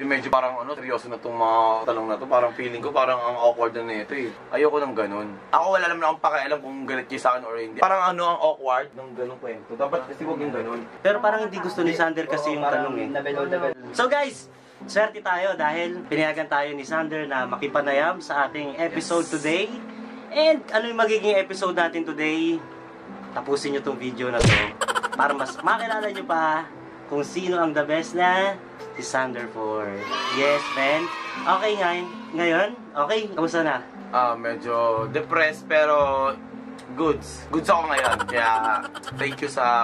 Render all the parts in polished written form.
Medyo parang seryoso na itong mga tanong na to. Parang feeling ko parang ang awkward na nito eh. Ayoko ng ganun. Ako wala naman akong pakialam kung galit kayo sa akin or hindi. Parang ang awkward ng ganung kwento. Dapat kasi huwag yung ganun. Pero parang hindi gusto ni Sander kasi yung tanong eh. So guys, swerte tayo dahil pinayagan tayo ni Sander na makipanayam sa ating episode today. And ano yung magiging episode natin today? Tapusin nyo tong video na to para mas makilala nyo pa kung sino ang the best na si Sander Ford. Yes, man. Okay ngayon? Okay, kamusta na? Medyo depressed pero goods. Goods ako ngayon. Kaya thank you sa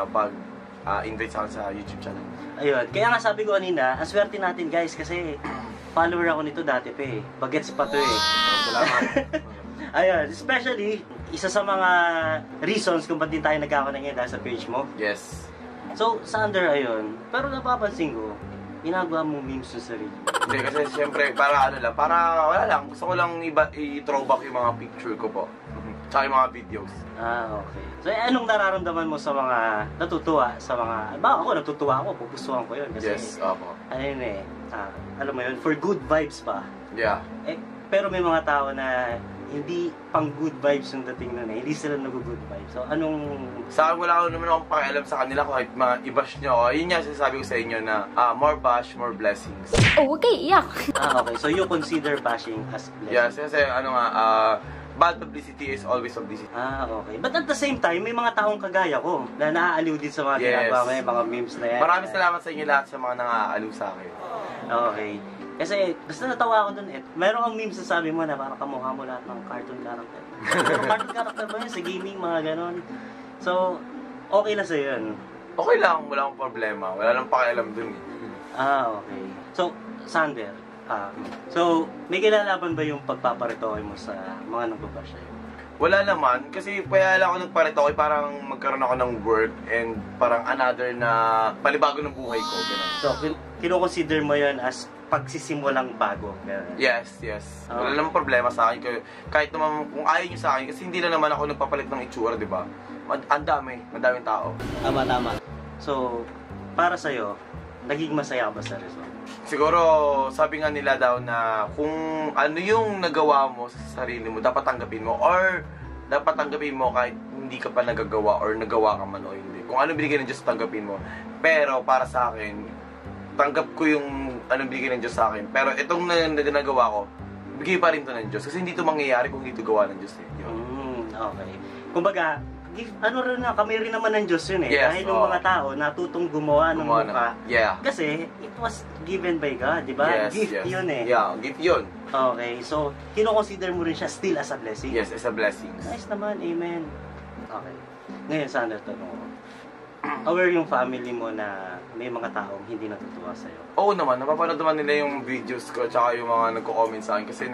invite sa akin sa YouTube channel. Ayun, kaya nga sabi ko kanina, ang swerte natin guys kasi follower ako nito dati pa eh. Bagets pa to eh. Salamat. Ayun, especially, isa sa mga reasons kung ba't din tayo nagkakaroon ngayon dahil sa page mo. Yes. So, Sander, ayun. Pero napapansin ko, ginagawa mo memes sa sarili. Hindi, kasi siyempre, para wala lang. Gusto ko lang i-throwback yung mga picture ko po. Tsaka yung mga videos. Okay. So, anong nararamdaman mo sa mga natutuwa, sa mga, ako natutuwa ako, pupusuhan ko yun. Kasi, yes, opo. Ano yun eh, alam mo yun, for good vibes pa. Yeah. Pero may mga tao na hindi pang good vibes yung dating nun eh. Hindi sila nag-good vibes. So, anong... Sa akin, wala naman akong pakialam sa kanila kahit i-bash nyo ako. Yun nga sinasabi ko sa inyo na more bash, more blessings. Oh, huwag kayo iyak. Okay. So, you consider bashing as blessing? Yes, kasi bad publicity is always publicity. Okay. But at the same time, may mga taong kagaya ko na naaaliw din sa mga ginagawa may mga memes na yan. Maraming salamat sa inyo lahat sa mga nang-aaliw sa akin. Okay. Kasi, basta natawa ako dun eh. Meron kang memes na sabi mo na parang kamukha mo lahat ng cartoon character. Cartoon character ba yun? Sa gaming, mga ganon. So, okay na sa'yo yun? Okay lang, wala akong problema. Wala lang pakialam dun eh. Okay. So, Sander, so, may kilalaban ba yung pagpaparitoke mo sa mga nagbabash sa'yo? Wala naman, kasi kaya lang ako nagparitoke, parang magkaroon ako ng work and parang another na palibago ng buhay ko. Ganun. So, kino-consider mo yun as pagsisimulang bago. Ganun. Yes. Wala namang problema sa akin. Kahit naman kung ayaw nyo sa akin, kasi hindi na naman ako nagpapalit ng itsura, di ba? Madaming tao. Tama. So, para sa'yo, naging masaya ka ba sa result? Siguro, sabi nga nila daw na kung ano yung nagawa mo sa sarili mo, dapat tanggapin mo. Or, dapat tanggapin mo kahit hindi ka pa nagagawa or nagawa ka man o hindi. Kung ano binigay ng Diyos, tanggapin mo. Pero, para sa akin, tanggap ko yung anong binigay ng Diyos sa akin. Pero itong nagawa ko, bigay pa rin to ng Diyos. Kasi hindi to mangyayari kung hindi to gawa ng Diyos eh. Okay. Kumbaga, kami rin naman ng Diyos yun eh. Yes, dahil yung mga tao natutong gumawa ng mukha. Yeah. Kasi, it was given by God, di ba? Yes, gift yun eh. Yeah, gift yun. Okay, so, kino-consider mo rin siya still as a blessing? Yes, as a blessing. Nice naman, amen. Okay. Ngayon, Sander, tanong ko. Aware yung family mo na may mga taong hindi natutuwa sa'yo? Oo naman, napapanood naman nila yung videos ko tsaka yung mga nagko-comment sa akin kasi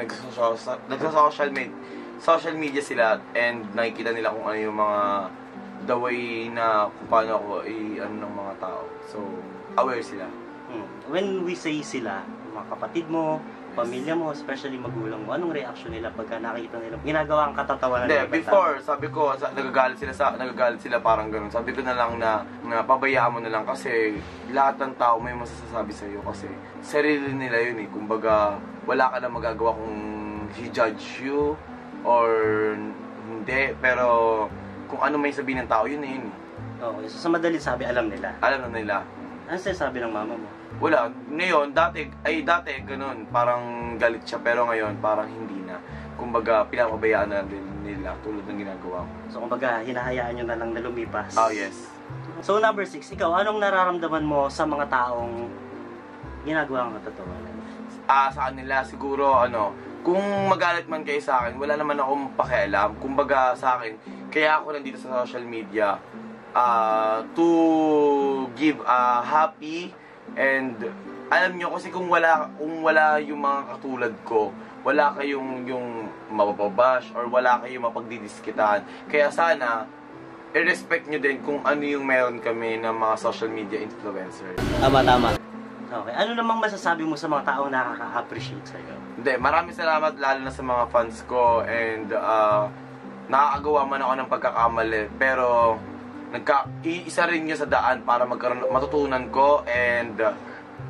social media sila and nakikita nila kung ano yung mga the way na kung paano ako ng mga tao. So, aware sila. When we say sila, mga kapatid mo, pamilya mo, especially magulang mo, anong reaction nila pagka nakita nila ginagawa ang katatawanan ng before, sabi ko, nagagalit sila parang ganun. Sabi ko na lang na pabayaan mo na lang kasi lahat ng tao may masasabi sa iyo kasi sarili nila yun eh. Kumbaga, wala ka na magagawa kung i-judge you or hindi, pero kung ano may sabihin ng tao, yun na yun eh. Okay, so sa madalit sabi, alam nila? Alam na nila. Ano sinasabi ng mama mo? Wala. Ngayon, dati ganun, parang galit siya, pero ngayon, parang hindi na. Kumbaga, pinapabayaan na din nila tulad ng ginagawa ko. So, kumbaga, hinahayaan nyo na lang na lumipas? Oh, yes. So, number 6, ikaw, anong nararamdaman mo sa mga taong ginagawa ang katatawanan? Sa kanila, siguro, kung magalit man kayo sa akin, wala naman akong pakialam. Kumbaga, sa akin, kaya ako nandito sa social media to give happy and alam nyo kasi kung wala yung mga katulad ko, wala kayong yung mapapabash or wala kayong mapagdidiskitan. Kaya sana i-respect nyo din kung ano yung meron kami ng mga social media influencers. Tama. Okay. Ano namang masasabi mo sa mga taong nakaka-appreciate sa'yo? Hindi, maraming salamat lalo na sa mga fans ko and nakakagawa man ako ng pagkakamali pero isa rin yun sa daan para matutunan ko and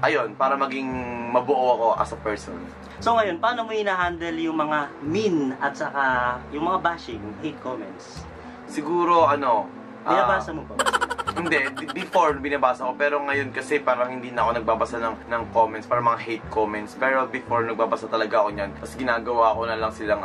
ayun, para maging mabuo ako as a person. So ngayon, paano mo hina-handle yung mga mean at saka yung mga bashing, hate comments? Siguro, Binabasa mo pa ba? Hindi, before binabasa ko, pero ngayon kasi parang hindi na ako nagbabasa ng comments, parang mga hate comments. Pero before nagbabasa talaga ako niyan. Tapos ginagawa ko na lang silang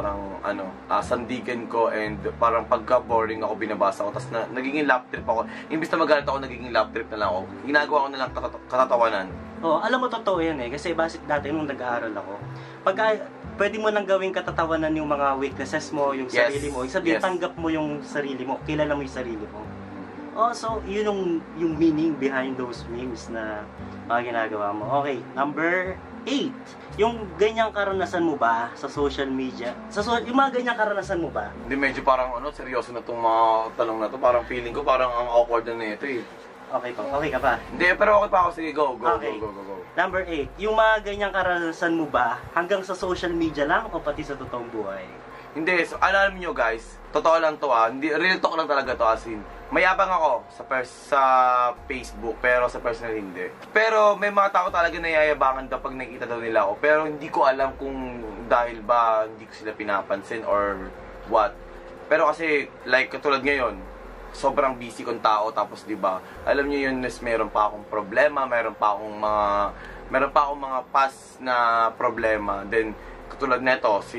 sandigan ko, and parang pagka boring ako binabasa ko. Tapos nagiging lap trip ako. Imbis na magalit ako, nagiging lap trip na lang ako. Ginagawa ko na lang katatawanan. Oh, alam mo totoo yan eh. Kasi basic dati nung nag-aaral ako, pagka pwede mo nang gawing katatawanan yung mga weaknesses mo, yung sarili mo. Sabihin, tanggap mo yung sarili mo, kilala mo yung sarili mo. Oh, so yun yung meaning behind those memes na ginagawa mo. Okay, number 8. Yung ganyang karanasan mo ba sa social media? Yung mga ganyang karanasan mo ba? Hindi, medyo parang seryoso na itong mga tanong na to. Parang feeling ko parang ang awkward na ito eh. Okay pa. Okay ka pa? Hindi, pero okay pa ako. Sige, go. Okay. Go. Number 8. Yung mga ganyang karanasan mo ba hanggang sa social media lang o pati sa totoong buhay? Hindi, so alam niyo guys, totoo lang to hindi, real talk lang talaga to, as in. Mayabang ako sa Facebook, pero sa personal hindi. Pero may mga tao talaga na yayabangan daw pag nakikita daw nila ako. Pero hindi ko alam kung dahil ba hindi ko sila pinapansin or what. Pero kasi, like katulad ngayon, sobrang busy kong tao, tapos 'di ba? Alam niyo yun, meron pa akong problema, meron pa akong mga past na problema. Then katulad nito si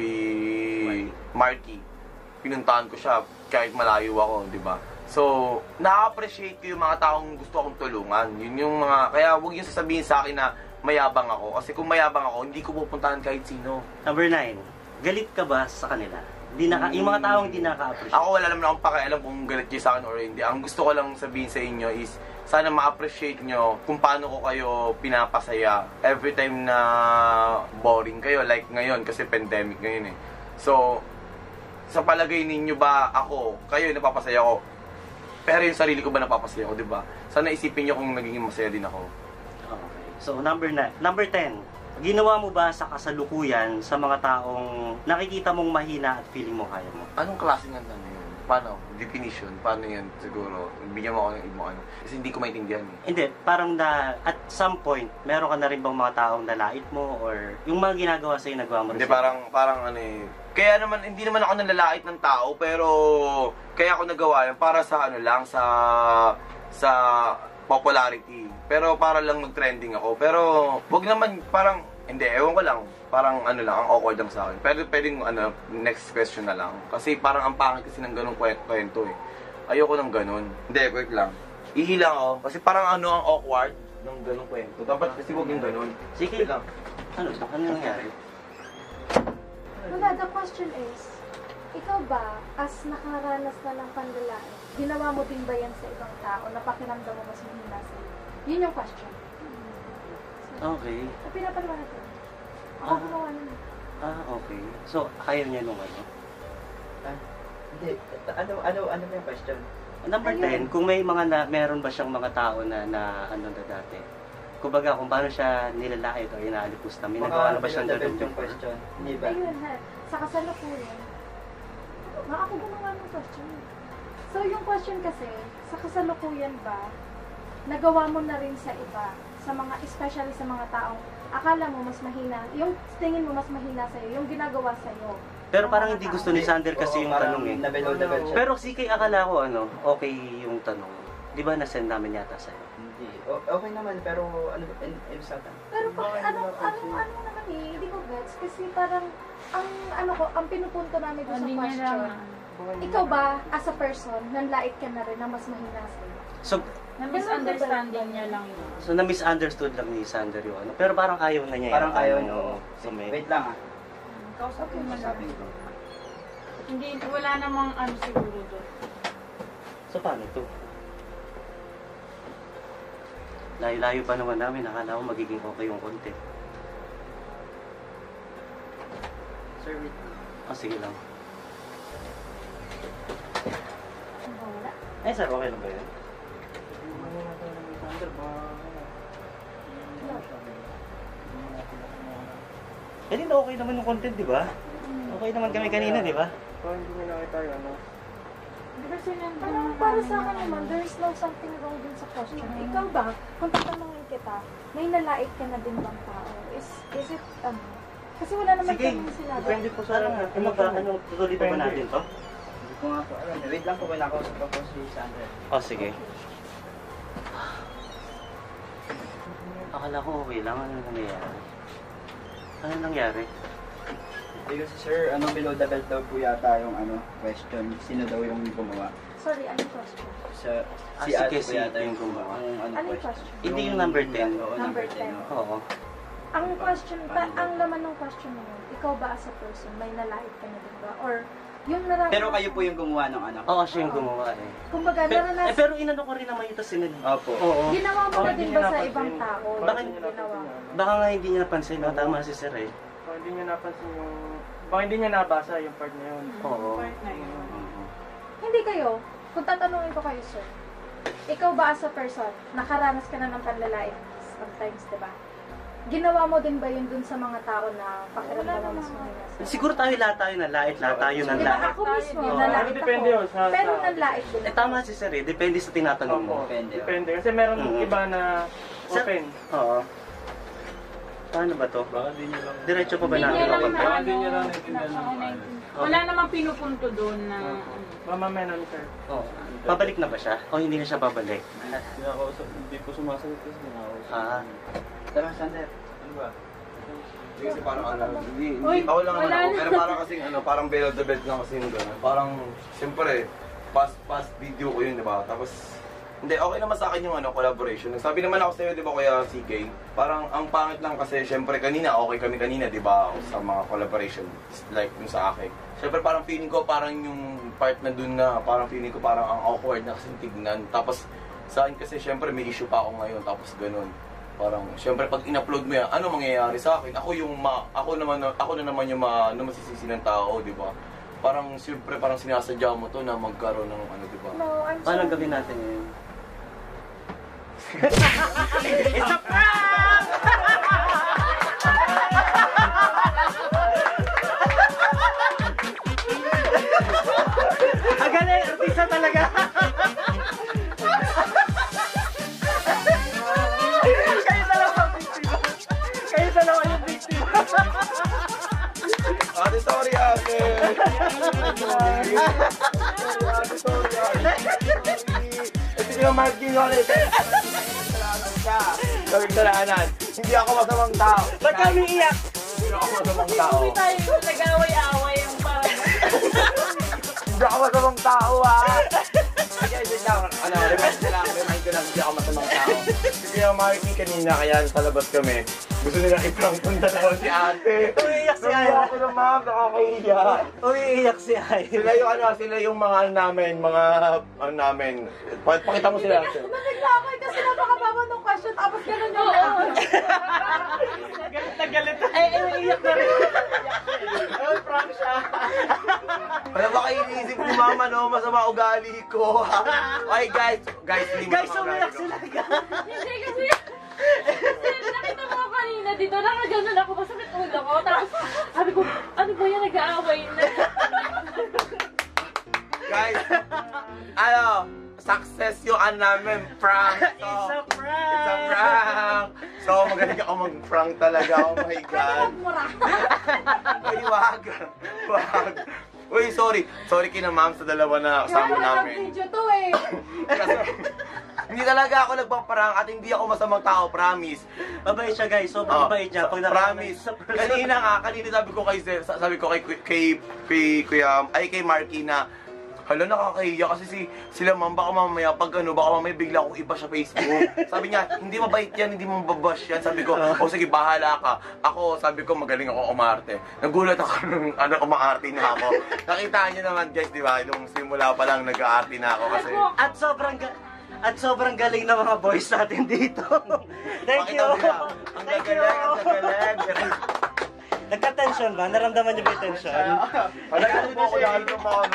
Marky, pinuntahan ko siya kahit malayo ako, 'di ba? So, na-appreciate ko yung mga taong gusto akong tulungan. Yun yung kaya huwag yung sasabihin sa akin na mayabang ako. Kasi kung mayabang ako, hindi ko pupuntahan kahit sino. Number 9. Galit ka ba sa kanila? Yung mga taong hindi nakaka-appreciate. Ako wala naman akong pakialam kung galit kayo sa akin or hindi. Ang gusto ko lang sabihin sa inyo is, sana ma-appreciate nyo kung paano ko kayo pinapasaya every time na boring kayo. Like ngayon, kasi pandemic ngayon eh. So, sa palagay ninyo ba kayo napapasaya ko? Pero yung sarili ko ba napapasaya ko, di ba? Sana isipin nyo kung naging masaya din ako. Okay. So, number 10. Ginawa mo ba sa kasalukuyan sa mga taong nakikita mong mahina at feeling mo kaya mo? Anong klaseng yun? Paano? Definition? Paano yan siguro? Bigyan mo ako ng ibang Kasi hindi ko maintindihan eh. Hindi. Parang at some point, meron ka na rin bang mga taong nalait mo or yung mga ginagawa sa'yo nagawa mo rin? Hindi, parang kaya naman, hindi naman ako nalalait ng tao, pero kaya ako nagawa yan para sa sa popularity. Pero para lang mag-trending ako. Pero wag naman parang hindi, ewan ko lang. Parang lang, ang awkward lang sa akin. Pero pwedeng next question na lang. Kasi parang ang pangit kasi ng ganung kwento eh. Ayoko ng ganun. Hindi, wait lang. Ihilang ako kasi parang ang awkward ng ganung kwento. Dapat kasi wag yung ganun. Sige lang. Ano nangyari? Wala, the question is, ikaw ba, as nakaranas na ng panlalait, ginawa mo din ba yan sa ibang tao na pakiramdam mo mas mahina sa'yo? Yun yung question. Okay. So, pinapaliwanag ko. Ako gumawa nun. Okay. So, ayaw niya nung Hindi. Ano yung question? Number 10, kung may meron ba siyang mga tao na dati? Kumbaga, kung paano siya nilalait o inaalipos na, may nagawa na ba siyang gano'n yung question? Hindi ba? Ayun ha, sa kasalukuyan. Ako gumawa ng question. So, yung question kasi, sa kasalukuyan ba, nagawa mo na rin sa iba, sa mga, especially sa mga taong akala mo mas mahina, yung tingin mo mas mahina sa'yo, yung ginagawa sa'yo. Pero parang hindi gusto ni Sander kasi yung tanong eh. Nabelo siya. Pero CK, akala ko okay yung tanong. Di ba na-send namin yata sa'yo? Hindi. Okay naman, pero satan. Pero ano naman eh, hindi ko gets. Kasi parang, ang pinupunto namin doon sa question, ikaw ba, as a person, nanlait ka na rin na mas mahina sa'yo? So, na-misunderstanding niya lang yun. So, na-misunderstood lang ni Sander yung Pero parang ayaw na niya. Parang ayaw niya. Wait lang Kausapin mo lang. Hindi, wala namang siguro doon. So, paano ito? Layo-layo pa naman namin. Nakala ko magiging okay yung content. Sir, wait. Sige lang. Wala. Sir, okay lang ba yun? Hindi na okay naman yung content, di ba? Okay naman kami kanina, di ba? Parang hindi mo nakita yung Kasi nandun Parang naman para sa yung akin naman, there is no something wrong din sa question. Ikaw ba, kung tatanungin kita, may nalait ka na din bang tao? Is it, kasi wala naman Sige, kami sinabi. depende po sa tutuloy pa ba natin to? Hindi ko nga po alam. Wait lang po, may nakausap pa po si Sandra. Oh, sige. Akala ko okay lang. Ano nangyayari? Ano nangyari? Hindi kasi sir, below the belt daw po yata yung question. Sino daw yung gumawa? Sorry, anong question? Si si Ate Casey po yata yung gumawa. Anong question? Hindi yung number 10. Oo, Number number 10. 10. Oo. Ang question, ang laman ng question mo yun, ikaw ba as a person, may nalait ka na din ba? Or yung naranasan... Pero kayo po yung gumawa ng Oo, siya yung gumawa eh. Kumbaga, naranasan... Pero inano ko rin naman ito sinad. Opo. Oo. Ginawa mo na din ba sa ibang tao? Bakit ginawa mo? Baka nga hindi niya napansin. No? Tama si Sir eh. Hindi niya napansin yung... Baka hindi niya nabasa yung part na yun. Oo. part na yun. Hindi kayo. Kung tatanungin ko kayo, sir, ikaw ba as a person, nakaranas ka na ng panlalait sometimes, di ba? Ginawa mo din ba yun dun sa mga tao na pakiramdaman mas mahina? Siguro tayo tayo nalait Di ba nanlait. ako mismo, Oo, nalait depende yun ako. sa- Pero sa- nanlait din Eh ako. tama si Sir eh. Depende sa tinatanong mo. Opo, Depende. depende. Kasi meron iba na Sir- open. Oo. Paano ba to? Baka di niya lang. Diretso pa ba Hindi natin niya lang ako? na Baka ano, hindi niya lang naintindihan ng na- wala namang pinupunto doon na... Mamamaya namin, sir. Oo. Babalik na ba siya? O hindi na siya babalik? Kinakausap, hindi po sumasagot kasi kinakausap. Ah. Tara, Sandra. Ano ba? Kasi parang hindi, Uy, ako lang naman wala ako, na. pero parang kasing parang below the belt lang kasi yung gano'n. Parang, siyempre, past video ko yun, di ba? Tapos, hindi, okay naman sa akin yung collaboration. Nagsabi naman ako sa'yo, di ba, Kuya CK? Parang, ang pangit lang kasi, siyempre, kanina, okay kami kanina, di ba, sa mga collaboration, like yung sa akin. Siyempre, parang feeling ko, parang yung part na dun na, parang feeling ko, parang ang awkward na kasi tignan. Tapos, sa akin kasi, siyempre, may issue pa ako ngayon, tapos ganun. Parang, siyempre, pag in-upload mo yan, ano mangyayari sa akin? Ako na naman yung masisisi ng tao, di ba? Parang, siyempre, parang sinasadya mo to na magkaroon ng di ba? No, I'm Paano sorry. gawin natin yun? It's a prank! Ang galing! Artista talaga! Kayo dalawa ang biktima! Kayo dalawa yung biktima! Ate, sorry, ate! Ito yung marking ko ulit. Gawing salanan. Hindi ako masamang tao. Ba't kami iyak? Hindi ako masamang tao. Hindi tayo nag-away-away yung parang... Hindi ako masamang tao, Guys, wait lang. Remind ko lang, hindi ako masamang tao. Kasi yung marking kanina, kaya sa labas kami. Gusto nila iprank punta na si ate. Umiiyak si Aya. Nakuha ko na, ma'am. Nakakahiya. Umiiyak si Aya. Sila yung mga namin. Pakita mo sila. Nabigla ako eh, kasi napakabawa ng question, tapos ganun yung lahat. Galit na galit. Umiiyak na rin. Oh, prank siya. Wala ba kayo iniisip ni mama, no? Masama ugali ko. Okay, guys, hindi mo Guys, naman umiiyak ugali ko. Hindi sila. kasi... Kasi nakita mo ako kanina dito, nakaganon ako, masakit ulo ko. Tapos sabi ko, ano ba yan, nag-aaway na. Guys, success yung namin, prank. It's a prank! It's a prank. So, magaling ako mag-prank talaga. Oh my God. Mura. Uy, wag. Uy, sorry. Sorry kina ma'am sa dalawa na kasama namin. Video to eh. Kasi, hindi talaga ako nagpaparang at hindi ako masamang tao, promise. Mabait siya guys, sobrang mabait niya. Pag Promise. Kanina sabi ko kay Marky na, hala, nakakahiya kasi sila ma'am, baka mamaya baka mamaya bigla akong iba sa Facebook. Sabi niya, hindi mabait yan, hindi mo mababash yan. Sabi ko, o sige, bahala ka. Ako, sabi ko, magaling ako umarte. Nagulat ako nung umaarte na ako. Nakita niyo naman guys, di ba? Nung simula pa lang nag-aarte na ako kasi. At sobrang galing ng mga boys natin dito. Thank you. Ang gagaling. Nagka-tension ba? Naramdaman niyo ba yung tension? Wala po ako dahil ng mga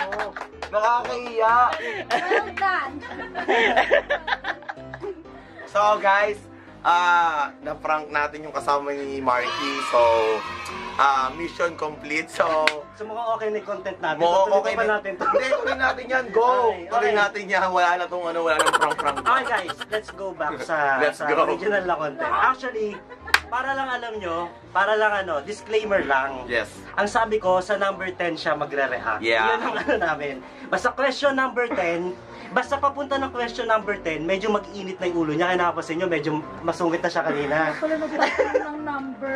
nakakahiya. Well done. So guys, na-prank natin yung kasama ni Marky. So, mission complete. So, mukhang okay na yung content natin. mukhang okay pa na. natin to. Hindi, tuloy natin yan. Go! Okay, Tuloy okay. natin yan. Wala na tong wala nang prank-prank. Okay guys, let's go back sa Let's go. original na content. Actually, para lang alam nyo, para lang disclaimer lang. Yes. Ang sabi ko, sa number 10 siya magre-react. Yeah. Yun ang namin. Basta question number 10, basta papunta ng question number 10, medyo mag-init na yung ulo niya. Kaya nakapasin nyo, medyo masungit na siya kanina. Pala nagpapang ng number.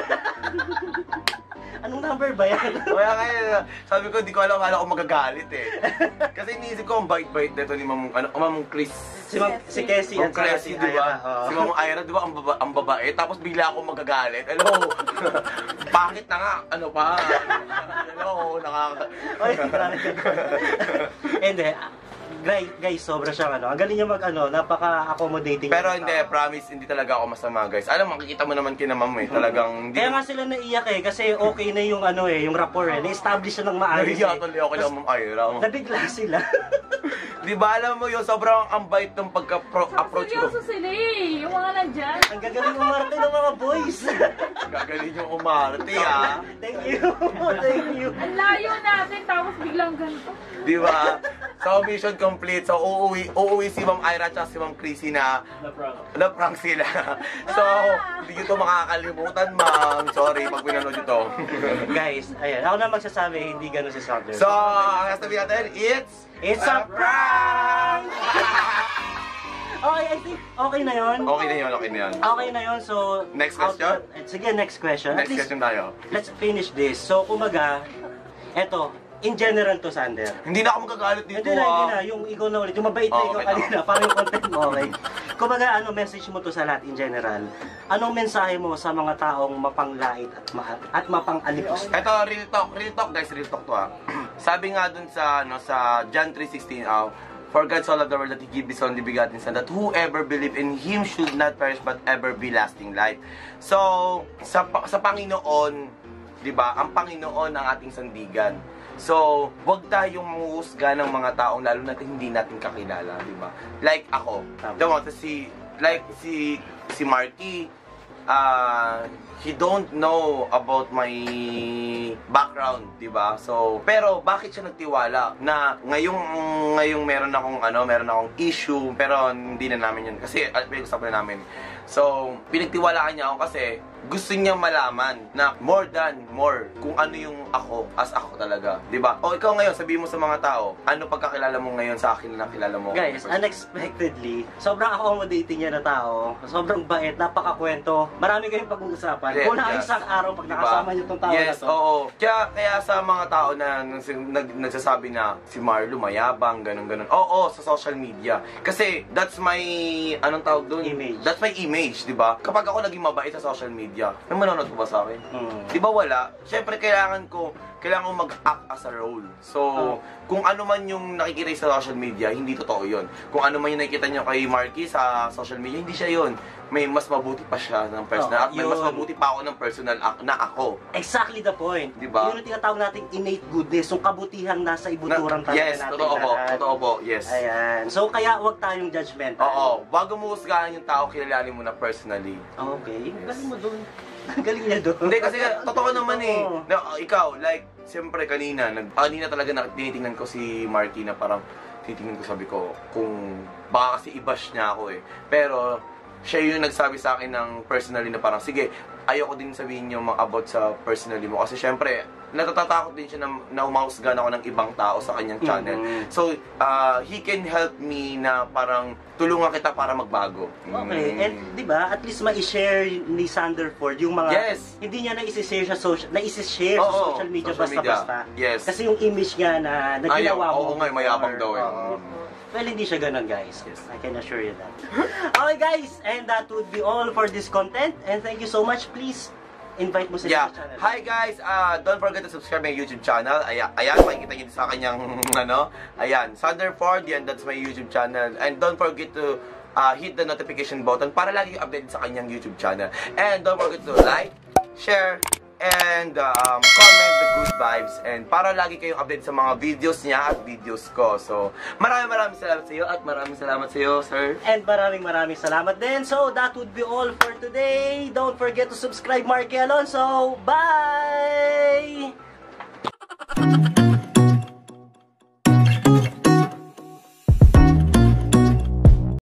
Anong number ba yan? Kaya sabi ko, di ko alam, akala ko magagalit eh. Kasi iniisip ko, ang bait-bait nito ni Mamong Chris. Si Cassie at saka Cassie, di ba? Si Mamong Ira, di ba, ang babae. Tapos bigla ako magagalit. Hello! Bakit na nga? Ano pa? Hello, Ay, hindi. Guys, sobra siyang Ang galing niya napaka-accommodating. Pero hindi, promise, hindi talaga ako masama, guys. Alam, makikita mo naman kina Ma'am eh. Talagang hindi. Kaya nga sila naiyak kasi okay na yung yung rapport Na-establish na ng maayos Nahiya tuloy ako lang, Ma'am Ira. Nabigla sila. Di ba, alam mo yun, sobrang ambait ng pagka-approach ko. Seryoso sila eh. Yung mga nandyan. Ang gagaling umarte ng mga boys. Gagaling yung umarte, ah. Thank you. Thank you. Ang layo natin, tapos biglang ganito. Di ba? So, mission complete. So, uuwi si Ma'am Ira at si Ma'am Chrissy na na-prank sila. So, hindi nyo ito makakalimutan, Ma'am. Sorry, pag pinanood ito. Guys, ayan. Ako na magsasabi, hindi ganun si Sander. So, ang sabihin natin, It's a prank! Okay, I think okay na yun. Okay na yun, okay na yun. Okay na yun, so... Next question? Sige, next question. Next question tayo. Let's finish this. So, kumaga, eto, in general to, Sander. Hindi na ako magagalit dito, Hindi na. Yung ikaw na ulit. Yung mabait na ikaw Okay, kanina. Para yung content mo, okay? Kumaga, message mo to sa lahat in general. Anong mensahe mo sa mga taong mapanglait at mapang-alipos? Ito, real talk guys, real talk to ah. Sabi nga dun sa, sa John 3:16, for God so loved the world that He gave His only begotten Son, that whoever believe in Him should not perish but ever be lasting life. So, sa Panginoon, di ba, ang Panginoon ang ating sandigan. So, wag tayong manguhusga ng mga taong lalo na hindi natin kakilala, di ba? Like ako, si Marky, he don't know about my background, 'di ba? So, pero bakit siya nagtiwala na ngayong meron akong issue, pero hindi na namin 'yun kasi pinag-usapan na namin. So, pinagtiwalaan niya ako kasi gusto niya malaman na more kung ano yung ako, as ako talaga, 'di ba? O ikaw ngayon, sabihin mo sa mga tao, ano pagkakilala mo ngayon sa akin na nakilala mo? Guys, unexpectedly, sobrang accommodating niya na tao. Sobrang bait, napakakwento. Marami kayong pag-uusapan. Yes, Kung isang araw pag nakasama niyo tong tao na yes, to. oo. Kaya sa mga tao na nagsasabi na si Marlo mayabang, ganun. Oo, sa social media. Kasi that's my, anong tawag doon? Image. That's my image, di ba? Kapag ako naging mabait sa social media, may manonood ko ba sa akin? Di ba wala? Siyempre, kailangan ko mag-act as a role. So, kung ano man yung nakikita sa social media, hindi totoo yun. Kung ano man yung nakikita nyo kay Marky sa social media, hindi siya yun. May mas mabuti pa siya ng personal act. May mas mabuti pa ako ng personal act na ako. Exactly the point. Diba? Yun ang tinatawag nating innate goodness. Yung kabutihan nasa ibuturan talaga yes, natin. totoo po, yes. Ayan. So, kaya wag tayong judgmental. Oo, bago mo husgahan yung tao, kilalanin mo na personally. Okay. Galing mo doon. Galing niya doon. Hindi, kasi totoo naman eh. Na, ikaw, like, siyempre kanina talaga tinitingnan ko si Marky na parang, tinitingnan ko, sabi ko, kung baka kasi i-bash niya ako eh. Pero, siya yung nagsabi sa akin ng personally na parang, sige, ayoko din sabihin niyo about sa personally mo. Kasi syempre, natatakot din siya na umahusgan ako ng ibang tao sa kanyang channel. So, he can help me na parang tulungan kita para magbago. Okay, and di ba, at least ma-share ni Sanderford yung mga hindi niya na-i-share sa social media basta-basta. Yes. Kasi yung image nga na ginawa mo. Oo nga, mayabang daw eh. Well, hindi siya ganun, guys. Yes. I can assure you that. Okay, guys, and that would be all for this content. And thank you so much. Please invite mo sa channel. Hi guys, don't forget to subscribe my YouTube channel. Ayan, makikita niyo sa kanyang ayan, Sanderford, yan, that's my YouTube channel. And don't forget to hit the notification button para lagi updated sa kanyang YouTube channel. And don't forget to like, share, and comment the good vibes and para lagi kayong update sa mga videos niya at videos ko. So, maraming salamat sa iyo at maraming salamat sa iyo, sir. And maraming salamat din. So, that would be all for today. Don't forget to subscribe, Marky Alonso. Bye!